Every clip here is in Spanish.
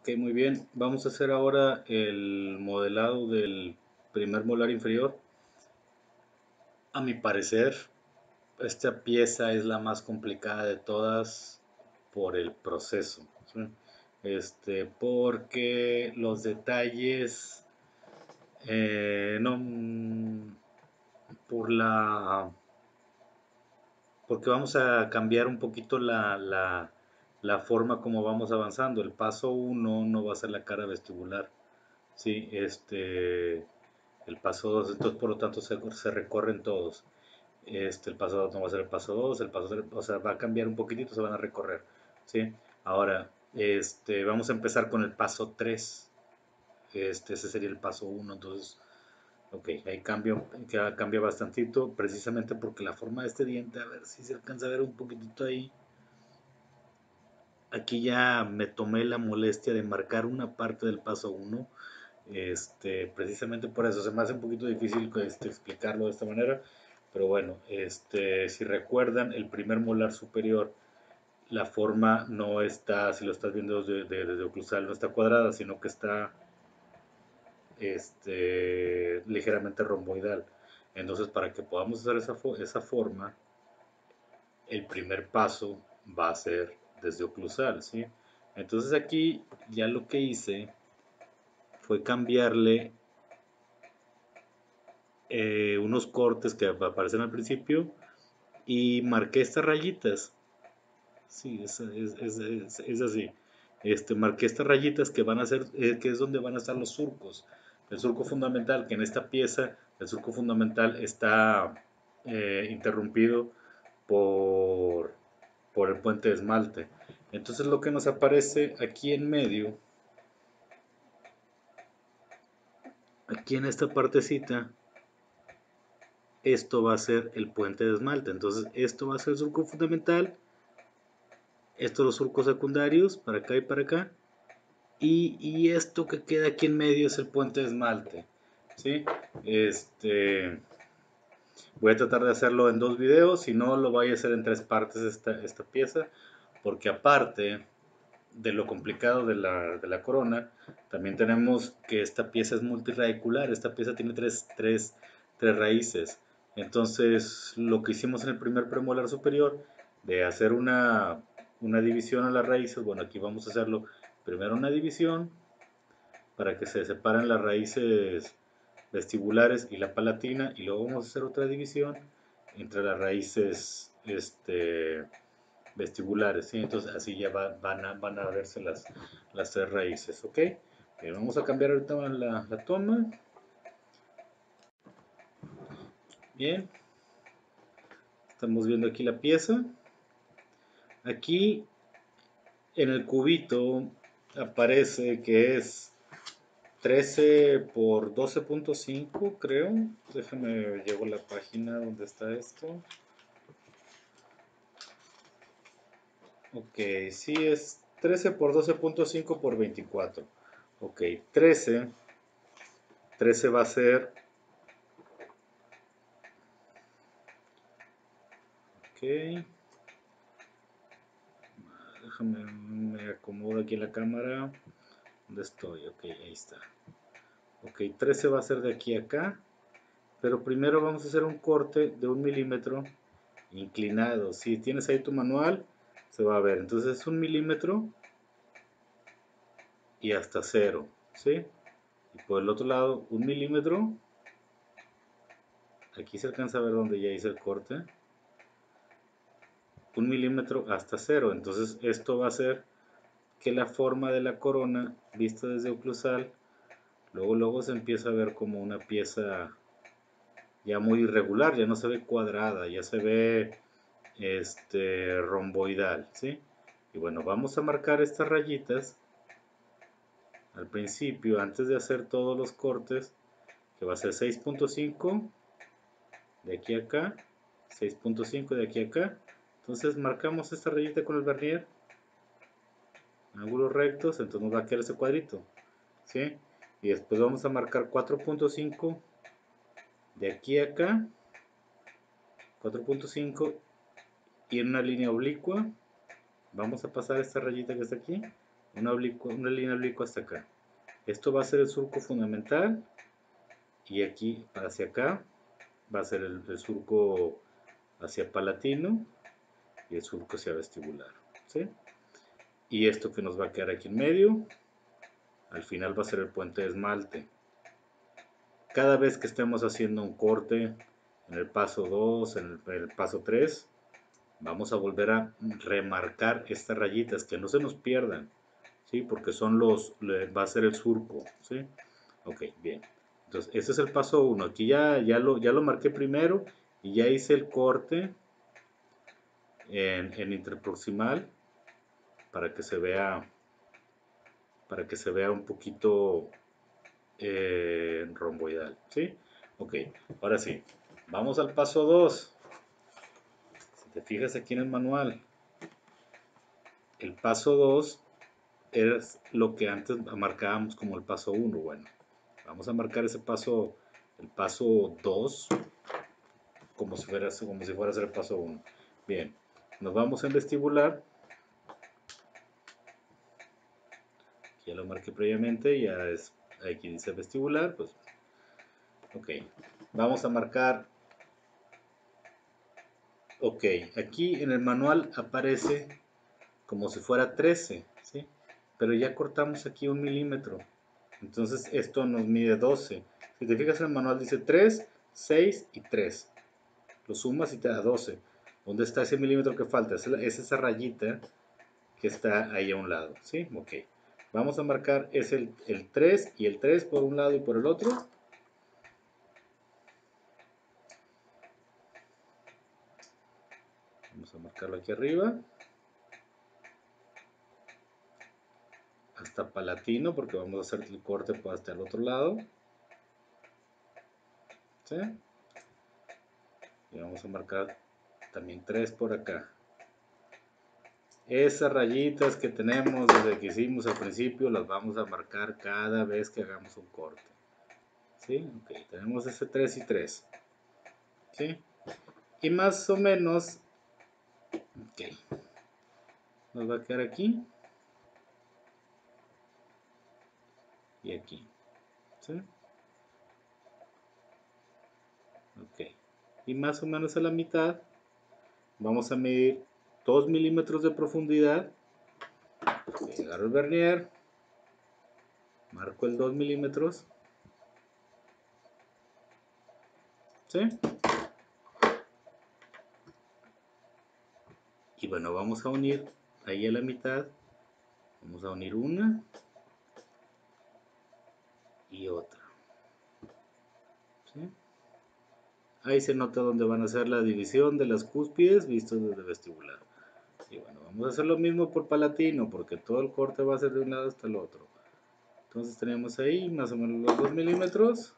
Ok, muy bien. Vamos a hacer ahora el modelado del primer molar inferior. A mi parecer, esta pieza es la más complicada de todas por el proceso, ¿sí? Porque los detalles, no, por porque vamos a cambiar un poquito la forma como vamos avanzando. El paso uno no va a ser la cara vestibular. Sí, el paso 2 entonces por lo tanto se recorren todos. El paso 2 no va a ser el paso 2 el paso 3, o sea, va a cambiar un poquitito, se van a recorrer, ¿sí? Ahora, vamos a empezar con el paso 3. Ese sería el paso uno, entonces, ok, ahí cambia bastantito, precisamente porque la forma de este diente, a ver si se alcanza a ver un poquitito ahí. Aquí ya me tomé la molestia de marcar una parte del paso uno. Precisamente por eso se me hace un poquito difícil explicarlo de esta manera, pero bueno, si recuerdan, el primer molar superior, la forma no está, si lo estás viendo desde oclusal, no está cuadrada, sino que está ligeramente romboidal. Entonces, para que podamos hacer esa forma, el primer paso va a ser desde oclusal, ¿sí? Entonces aquí ya lo que hice fue cambiarle unos cortes que aparecen al principio y marqué estas rayitas. Sí, es así. Marqué estas rayitas que van a ser, que es donde van a estar los surcos. El surco fundamental, que en esta pieza, el surco fundamental está interrumpido por, por el puente de esmalte. Entonces lo que nos aparece aquí en medio, aquí en esta partecita, esto va a ser el puente de esmalte. Entonces esto va a ser el surco fundamental, estos los surcos secundarios, para acá y para acá, y esto que queda aquí en medio es el puente de esmalte, ¿sí? Voy a tratar de hacerlo en 2 videos, si no lo voy a hacer en 3 partes esta pieza, porque aparte de lo complicado de la corona, también tenemos que esta pieza es multiradicular, esta pieza tiene tres raíces. Entonces, lo que hicimos en el primer premolar superior, de hacer una división a las raíces, bueno, aquí vamos a hacerlo primero una división para que se separen las raíces vestibulares y la palatina, y luego vamos a hacer otra división entre las raíces vestibulares, ¿sí? Entonces así ya van a verse las 3 raíces, ¿ok? Bien, vamos a cambiar ahorita la toma. Bien, estamos viendo aquí la pieza. Aquí en el cubito aparece que es 13 por 12.5, creo. Déjame, llevo la página donde está esto. Ok, sí es 13 por 12.5 por 24. Ok, 13 va a ser, ok, déjame, me acomodo aquí la cámara. ¿Dónde estoy? Ok, ahí está. Ok, 13 va a ser de aquí a acá. Pero primero vamos a hacer un corte de 1 milímetro inclinado. Si tienes ahí tu manual, se va a ver. Entonces es 1 milímetro y hasta 0, ¿sí? Y por el otro lado, 1 milímetro. Aquí se alcanza a ver donde ya hice el corte. 1 milímetro hasta 0. Entonces esto va a hacer que la forma de la corona, vista desde oclusal, luego se empieza a ver como una pieza ya muy irregular, ya no se ve cuadrada, ya se ve romboidal, ¿sí? Y bueno, vamos a marcar estas rayitas al principio, antes de hacer todos los cortes, que va a ser 6.5 de aquí a acá, 6.5 de aquí a acá. Entonces marcamos esta rayita con el vernier, ángulos rectos, entonces nos va a quedar ese cuadrito, ¿sí? Y después vamos a marcar 4.5 de aquí a acá, 4.5, y en una línea oblicua vamos a pasar esta rayita que está aquí, una línea oblicua hasta acá. Esto va a ser el surco fundamental y aquí hacia acá va a ser el surco hacia palatino y el surco hacia vestibular, ¿sí? Y esto que nos va a quedar aquí en medio, al final va a ser el puente de esmalte. Cada vez que estemos haciendo un corte en el paso 2, en el paso 3, vamos a volver a remarcar estas rayitas, que no se nos pierdan, ¿sí? Porque va a ser el surco, ¿sí? Ok, bien. Entonces, ese es el paso 1. Aquí ya lo marqué primero y ya hice el corte en interproximal para que se vea, un poquito romboidal, ¿sí? Ok, ahora sí, vamos al paso 2. Si te fijas aquí en el manual, el paso 2 es lo que antes marcábamos como el paso 1. Bueno, vamos a marcar ese paso, el paso 2, como si fuera a ser el paso 1. Bien, nos vamos en vestibular. Ya lo marqué previamente, ya es aquí dice vestibular, pues ok. Vamos a marcar, ok, aquí en el manual aparece como si fuera 13, ¿sí? Pero ya cortamos aquí 1 milímetro, entonces esto nos mide 12. Si te fijas en el manual dice 3, 6 y 3, lo sumas y te da 12. ¿Dónde está ese milímetro que falta? Es esa rayita que está ahí a un lado, ¿sí? Ok. Vamos a marcar es el 3 y el 3 por un lado y por el otro. Vamos a marcarlo aquí arriba. Hasta palatino, porque vamos a hacer el corte hasta el otro lado. ¿Sí? Y vamos a marcar también 3 por acá. Esas rayitas que tenemos desde que hicimos al principio las vamos a marcar cada vez que hagamos un corte. ¿Sí? Ok, tenemos ese 3 y 3. ¿Sí? Y más o menos, ok, nos va a quedar aquí y aquí. ¿Sí? Ok. Y más o menos a la mitad vamos a medir 2 milímetros de profundidad. Agarro el vernier, marco el 2 milímetros, ¿sí? Y bueno, vamos a unir ahí a la mitad, vamos a unir una y otra, ¿sí? Ahí se nota dónde van a hacer la división de las cúspides vistos desde vestibular. Y bueno, vamos a hacer lo mismo por palatino, porque todo el corte va a ser de un lado hasta el otro. Entonces tenemos ahí más o menos los 2 milímetros.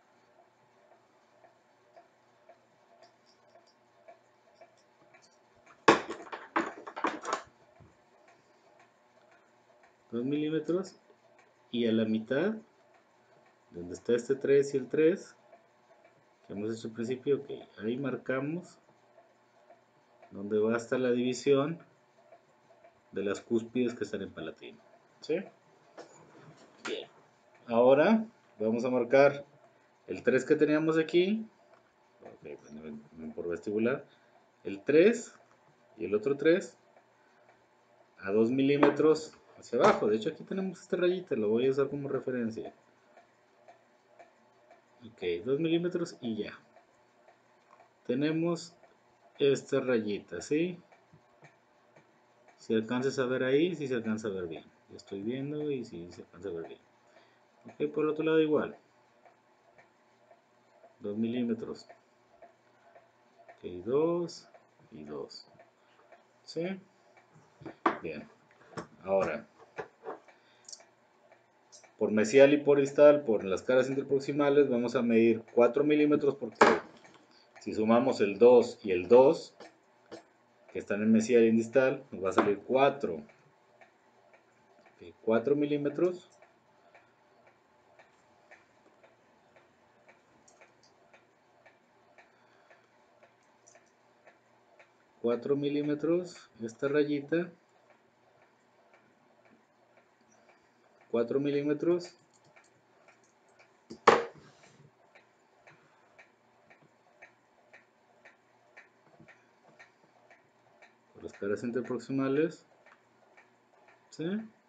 Y a la mitad, donde está este 3 y el 3 que hemos hecho al principio, ok, ahí marcamos donde va a estar la división de las cúspides que están en palatino, ¿sí? Bien. Ahora vamos a marcar el 3 que teníamos aquí, okay, por vestibular, el 3 y el otro 3 a 2 milímetros hacia abajo. De hecho aquí tenemos esta rayita, lo voy a usar como referencia. Ok, 2 milímetros y ya. Tenemos esta rayita, ¿sí? Si alcanzas a ver ahí, si se alcanza a ver bien. Yo estoy viendo y si se alcanza a ver bien. Ok, por el otro lado igual. 2 milímetros. Ok, 2 y 2. ¿Sí? Bien. Ahora, por mesial y por distal, por las caras interproximales, vamos a medir 4 milímetros porque si sumamos el 2 y el 2, que están en mesial y en distal, nos va a salir 4. Ok, 4 milímetros. 4 milímetros, esta rayita, 4 milímetros. Por las caras interproximales. ¿Sí?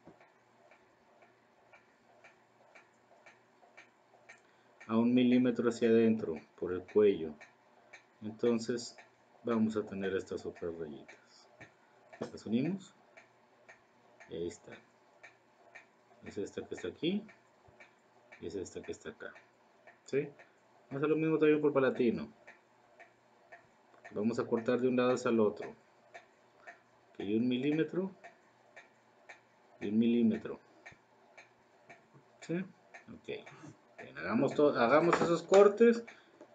A 1 milímetro hacia adentro, por el cuello. Entonces vamos a tener estas otras rayitas. Las unimos. Y ahí está. Es esta que está aquí. Y es esta que está acá. ¿Sí? Vamos a hacer lo mismo también por palatino. Vamos a cortar de un lado hacia el otro. Aquí 1 milímetro. Y 1 milímetro. ¿Sí? Ok. Bien, hagamos esos cortes.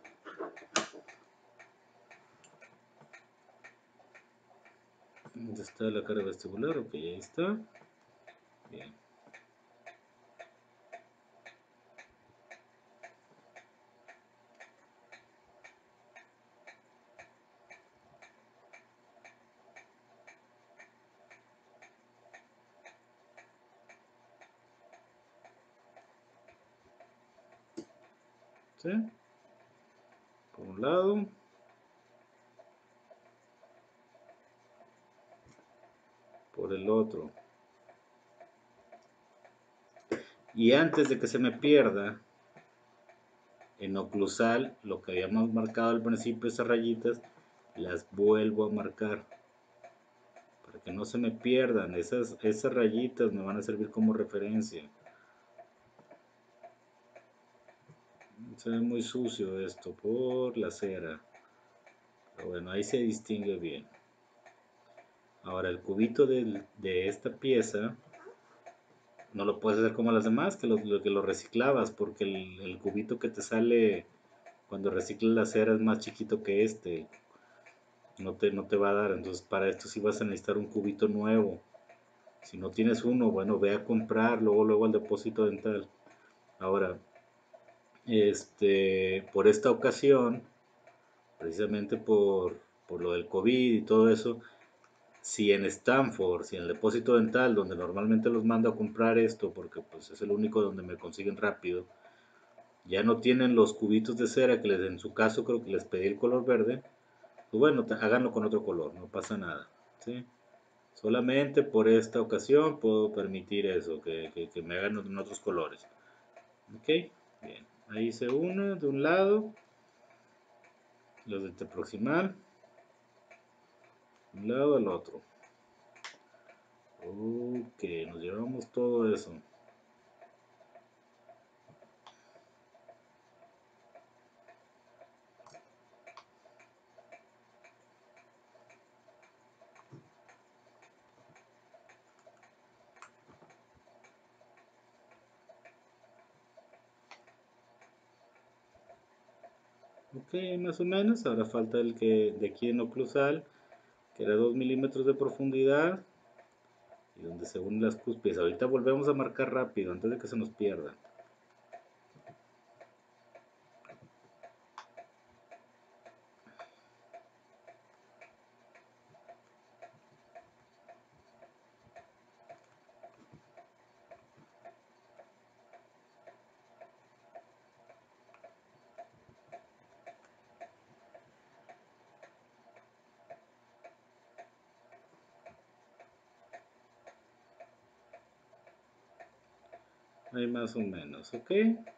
¿Dónde está la cara vestibular? Ok, ahí está. Bien. ¿Sí? Por un lado. Por el otro. Y antes de que se me pierda, en oclusal, lo que habíamos marcado al principio, esas rayitas, las vuelvo a marcar. Para que no se me pierdan, esas rayitas me van a servir como referencia. Se ve muy sucio esto por la cera. Pero bueno, ahí se distingue bien. Ahora el cubito de esta pieza no lo puedes hacer como las demás, que lo reciclabas, porque el cubito que te sale cuando reciclas la cera es más chiquito que este. No te va a dar. Entonces para esto sí vas a necesitar un cubito nuevo. Si no tienes uno, bueno, ve a comprar, luego al depósito dental. Ahora, por esta ocasión, precisamente por lo del COVID y todo eso, si en Stanford, si en el depósito dental, donde normalmente los mando a comprar esto, porque pues es el único donde me consiguen rápido, ya no tienen los cubitos de cera que en su caso creo que les pedí el color verde, pues bueno, háganlo con otro color, no pasa nada, ¿sí? Solamente por esta ocasión puedo permitir eso, que me hagan en otros colores. Ok, bien, ahí hice uno de un lado, los de proximal, de un lado al otro. Ok, nos llevamos todo eso. Ok, más o menos, ahora falta el que de aquí en oclusal, que era 2 milímetros de profundidad, y donde se unen las cúspides. Ahorita volvemos a marcar rápido, antes de que se nos pierda. Ahí más o menos, ok.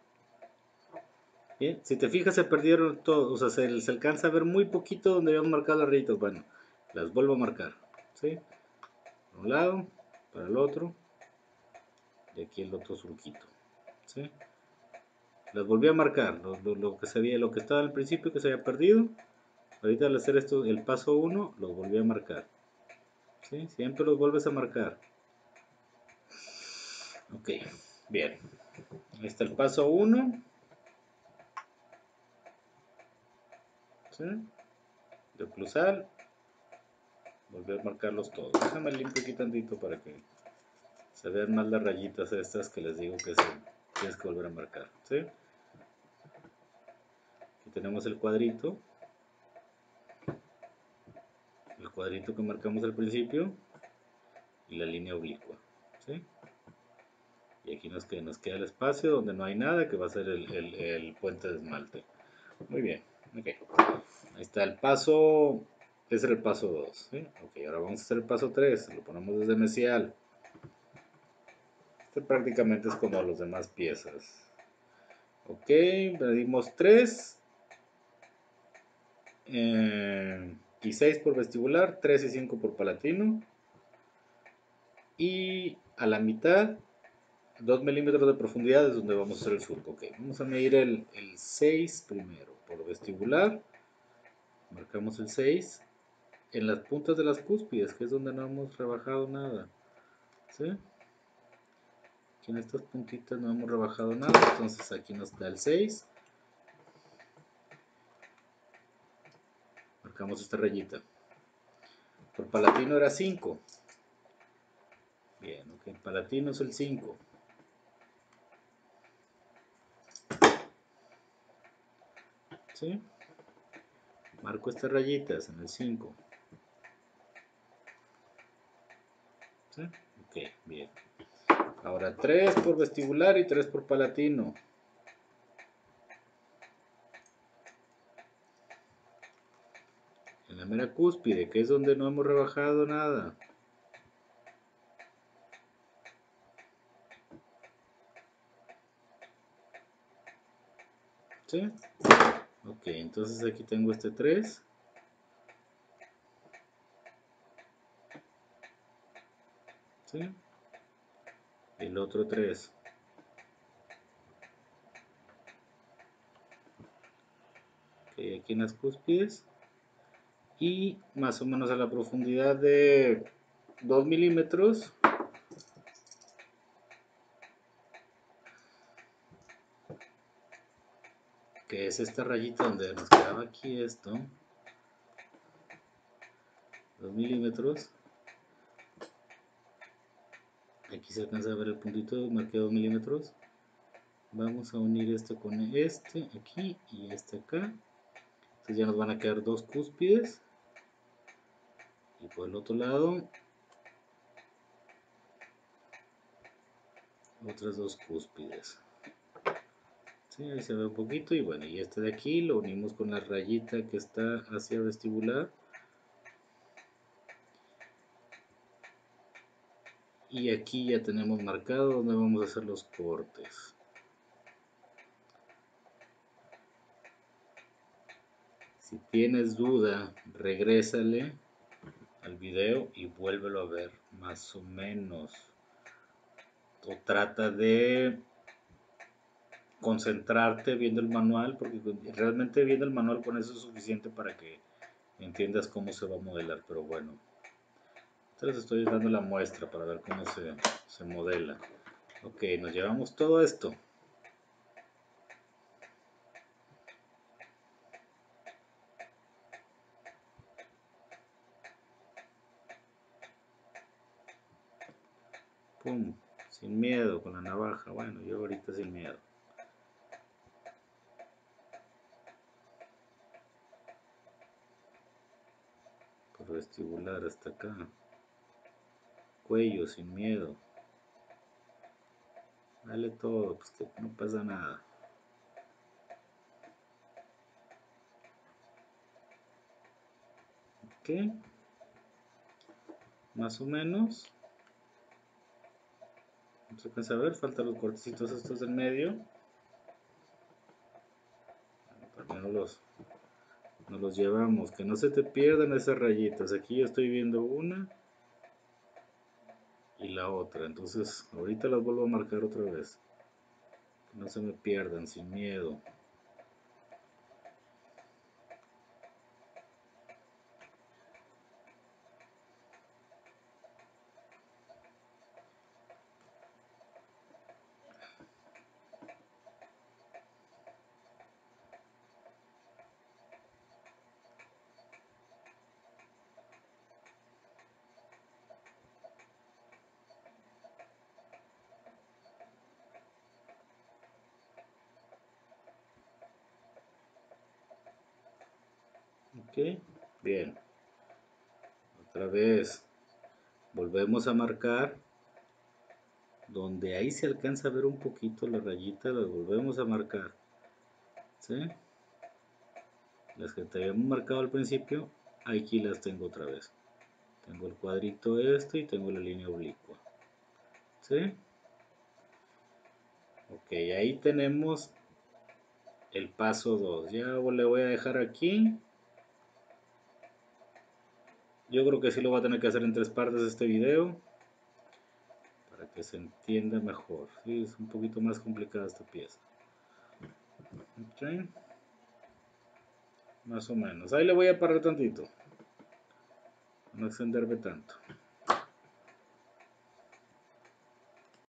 Bien, si te fijas se perdieron todos, o sea, se alcanza a ver muy poquito donde habíamos marcado las rayitas. Bueno, las vuelvo a marcar, ¿sí? Por un lado, para el otro, y aquí el otro surquito, ¿sí? Las volví a marcar, lo que estaba al principio que se había perdido. Ahorita al hacer esto, el paso 1, los volví a marcar, ¿sí? Siempre los vuelves a marcar. Ok, bien. Ahí está el paso 1, ¿sí? De oclusal, volví a marcarlos todos. Déjame limpio aquí tantito para que se vean más las rayitas estas que les digo que tienes que volver a marcar, ¿sí? Aquí tenemos el cuadrito que marcamos al principio y la línea oblicua, ¿sí? Y aquí nos queda el espacio donde no hay nada, que va a ser el puente de esmalte. Muy bien, ok. Ahí está el paso, ese era el paso 2. ¿Sí? Ok, ahora vamos a hacer el paso 3, lo ponemos desde mesial. Este prácticamente es como las demás piezas. Ok, medimos 3 y 6 por vestibular, 3 y 5 por palatino. Y a la mitad, 2 milímetros de profundidad es donde vamos a hacer el surco. Ok, vamos a medir el 6 primero por vestibular. Marcamos el 6 en las puntas de las cúspides, que es donde no hemos rebajado nada. ¿Sí? Aquí en estas puntitas no hemos rebajado nada, entonces aquí nos da el 6. Marcamos esta rayita. Por palatino era 5. Bien, ok, palatino es el 5. ¿Sí? Marco estas rayitas en el 5. ¿Sí? Ok, bien. Ahora 3 por vestibular y 3 por palatino. En la mera cúspide, que es donde no hemos rebajado nada. ¿Sí? Ok, entonces aquí tengo este 3. ¿Sí? El otro 3. Ok, aquí en las cúspides. Y más o menos a la profundidad de 2 milímetros. Que es esta rayita donde nos quedaba aquí esto. 2 milímetros. Aquí se alcanza a ver el puntito, marqué 2 milímetros. Vamos a unir este con este aquí y este acá. Entonces ya nos van a quedar dos cúspides. Y por el otro lado, otras dos cúspides. Sí, ahí se ve un poquito. Y bueno, y este de aquí lo unimos con la rayita que está hacia vestibular. Y aquí ya tenemos marcado donde vamos a hacer los cortes. Si tienes duda, regrésale al video y vuélvelo a ver más o menos. O trata de concentrarte viendo el manual, porque realmente viendo el manual con eso es suficiente para que entiendas cómo se va a modelar. Pero bueno, entonces estoy dando la muestra para ver cómo se modela. Ok, nos llevamos todo esto. Pum, sin miedo con la navaja. Bueno, yo ahorita sin miedo. Por vestibular hasta acá. Cuello sin miedo. Dale todo, pues que no pasa nada. Ok, más o menos. No se alcanza a ver, faltan los cortecitos estos del medio. También nos los llevamos, que no se te pierdan esas rayitas. Aquí yo estoy viendo una y la otra, entonces ahorita las vuelvo a marcar otra vez. Que no se me pierdan, sin miedo. Ok, bien. Otra vez, volvemos a marcar donde ahí se alcanza a ver un poquito la rayita, las volvemos a marcar, ¿sí? Las que te habíamos marcado al principio, aquí las tengo otra vez. Tengo el cuadrito este y tengo la línea oblicua, ¿sí? Ok, ahí tenemos el paso 2. Ya le voy a dejar aquí. Yo creo que sí lo voy a tener que hacer en 3 partes este video para que se entienda mejor. Sí, es un poquito más complicada esta pieza. Ok, más o menos. Ahí le voy a parar tantito, no extenderme tanto.